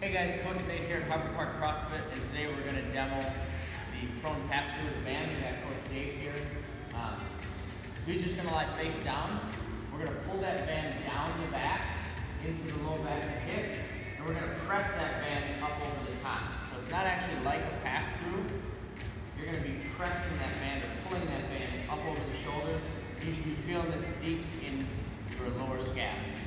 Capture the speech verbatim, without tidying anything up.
Hey guys, Coach Nate here at Harbor Park CrossFit, and today we're going to demo the prone pass-through with the band. We got Coach Dave here. Um, so he's just going to lie face down. We're going to pull that band down the back into the low back of the hip, and we're going to press that band up over the top. So it's not actually like a pass-through. You're going to be pressing that band or pulling that band up over the shoulders. You should be feeling this deep in your lower scabs.